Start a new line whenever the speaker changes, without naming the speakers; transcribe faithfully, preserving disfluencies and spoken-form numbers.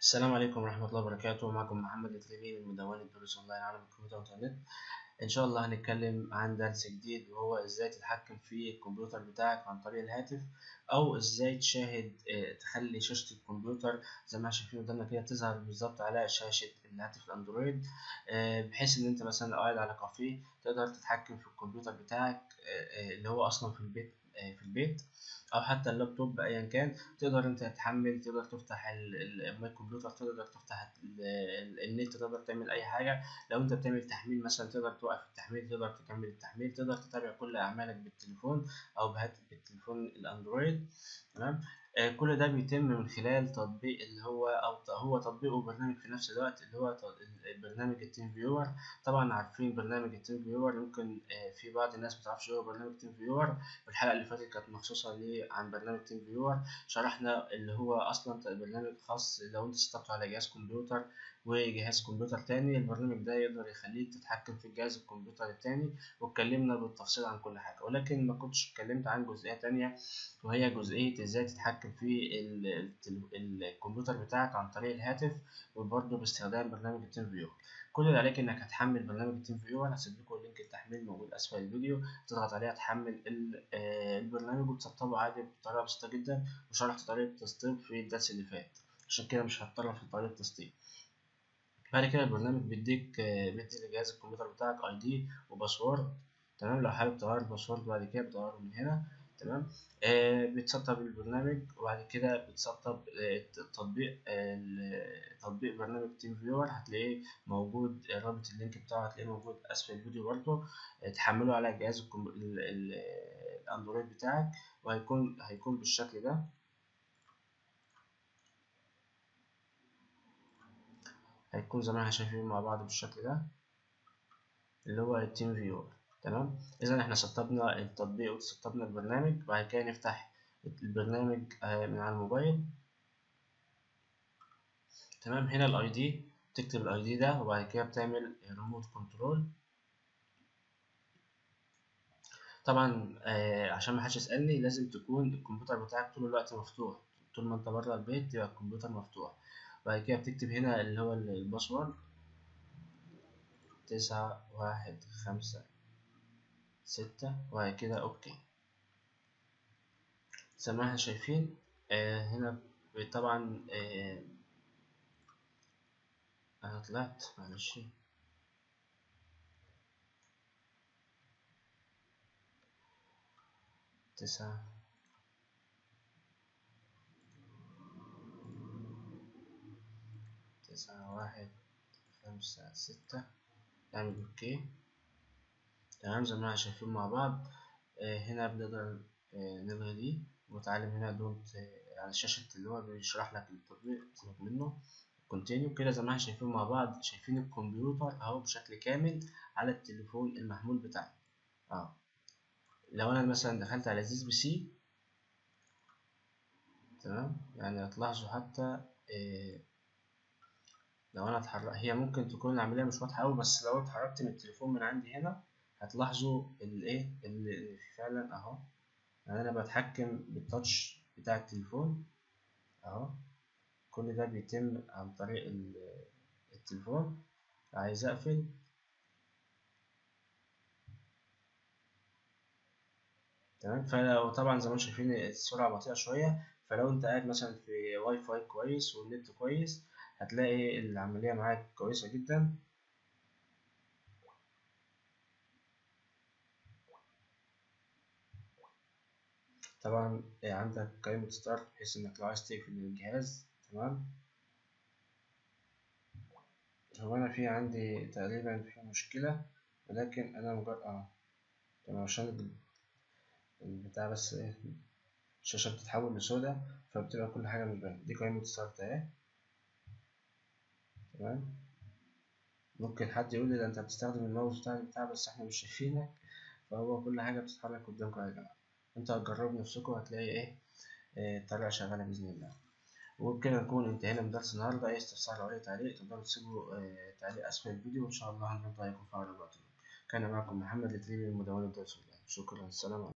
السلام عليكم ورحمة الله وبركاته. معكم محمد التلميذ من مدونة دروس أونلاين عالم الكمبيوتر والإنترنت. إن شاء الله هنتكلم عن درس جديد وهو إزاي تتحكم في الكمبيوتر بتاعك عن طريق الهاتف، أو إزاي تشاهد آه، تخلي شاشة الكمبيوتر زي ما احنا شايفين قدامنا كده تظهر بالظبط على شاشة الهاتف الأندرويد، آه، بحيث إن أنت مثلا لو قاعد على كافيه تقدر تتحكم في الكمبيوتر بتاعك آه، آه، اللي هو أصلا في البيت آه، في البيت او حتى اللابتوب ايا كان. تقدر انت تحمل، تقدر تفتح ال- ال- الكمبيوتر، تقدر تفتح ال- ال- النت، تقدر تعمل اي حاجه. لو انت بتعمل تحميل مثلا تقدر توقف التحميل، تقدر تكمل التحميل، تقدر تتابع كل اعمالك بالتليفون او بهاتف بالتليفون الاندرويد. تمام. آه، كل ده بيتم من خلال تطبيق اللي هو او ت- هو تطبيق وبرنامج في نفس الوقت اللي هو ت- برنامج التيم فيور. طبعا عارفين برنامج التيم فيور، يمكن آه، في بعض الناس متعرفش ايه هو برنامج التيم فيور. والحلقة اللي فاتت كانت مخصوصة ليه عن برنامج تيم فيور، شرحنا اللي هو أصلا برنامج خاص لو أنت سطبته على جهاز كمبيوتر وجهاز كمبيوتر تاني. البرنامج ده يقدر يخليك تتحكم في جهاز الكمبيوتر التاني، واتكلمنا بالتفصيل عن كل حاجة، ولكن ما كنتش اتكلمت عن جزئية تانية، وهي جزئية ازاي تتحكم في ال- التل- الكمبيوتر بتاعك عن طريق الهاتف، وبرضه باستخدام برنامج التيم فيور. كل اللي عليك انك هتحمل برنامج التيم فيور، هسيب لكم لينك التحميل موجود اسفل الفيديو، تضغط عليها تحمل ال- آه، البرنامج وتسطبه عادي بطريقة بسيطة جدا، وشرحت طريقة التسطيب في الدرس اللي فات، عشان كده مش هتطرق في طريقة التسطيب. بعد كده البرنامج بيديك آه، بيدي لجهاز الكمبيوتر بتاعك اي دي وباسورد. تمام. لو حابب تغير الباسورد بعد كده بتغيره من هنا. تمام. آه بتسطب البرنامج، وبعد كده بتسطب آه التطبيق آه تطبيق برنامج تيم فيور، هتلاقيه موجود، آه، رابط اللينك بتاعه هتلاقيه موجود اسفل الفيديو برضه. آه تحمله على جهاز الكم- ال- ال- آه، الاندرويد بتاعك، وهيكون هيكون بالشكل ده. هيكون زي ما احنا شايفين مع بعض بالشكل ده اللي هو التيم فيور. تمام. اذا احنا سطبنا التطبيق وسطبنا البرنامج، بعد كده نفتح البرنامج آه، من على الموبايل. تمام. هنا الاي دي، تكتب الاي دي ده، وبعد كده بتعمل ريموت كنترول. طبعا آه عشان ما حدش يسالني، لازم تكون الكمبيوتر بتاعك طول الوقت مفتوح، طول ما انت بره البيت يبقى الكمبيوتر مفتوح. بعد كده بتكتب هنا اللي هو الباسورد تسعة واحد خمسة ستة، وبعد كده اوكي. زي ما احنا شايفين آه هنا طبعا آه انا طلعت معلش. تسعة تسعة واحد خمسة ستة، نعمل اوكي. تمام. زي ما احنا شايفين مع بعض آه هنا بنقدر آه نلغي دي، ونتعلم هنا دوت آه على شاشة اللي هو بيشرح لك التطبيق، سيبك منه. كونتينيو كده. زي ما احنا شايفين مع بعض، شايفين الكمبيوتر اهو بشكل كامل على التليفون المحمول بتاعي. اه لو انا مثلا دخلت على زيز بي سي، تمام، يعني هتلاحظوا حتى إيه، لو انا اتحرك، هي ممكن تكون العمليه مش واضحه قوي، بس لو اتحركت من التليفون من عندي هنا هتلاحظوا الايه اللي فعلا اهو، يعني انا بتحكم بالتاتش بتاع التليفون اهو. كل ده بيتم عن طريق ال- التليفون. عايز اقفل، تمام. فلو طبعا زي ما انتم شايفين السرعه بطيئه شويه، فلو انت قاعد مثلا في واي فاي كويس والنت كويس هتلاقي العمليه معاك كويسه جدا. طبعا آه، عندك كلمة ستارت بحيث انك لو عايز تقفل الجهاز. تمام. هو انا في عندي تقريبا في مشكلة، ولكن انا مجرد اه تمام، عشان ال- البتاع بس ايه، الشاشة بتتحول لسودا، فبتبقى كل حاجة مش باينة. دي قائمة ستارت اهي. تمام. ممكن حد يقول لي ده انت بتستخدم الماوس بتاع البتاع بس احنا مش شايفينك، فهو كل حاجة بتتحرك قدامكم يا جماعة. انتوا هتجربوا نفسكم هتلاقي ايه آه، الطريقة شغالة بإذن الله. وبكده نكون انتهينا من درس النهاردة. أي استفسار أو أي تعليق تقدروا تسيبوا آه، تعليق أسفل الفيديو، وإن شاء الله هنرد عليكم في أقرب وقت. كان معكم محمد التريبي من مدونة درس الله. شكرا. السلام عليكم.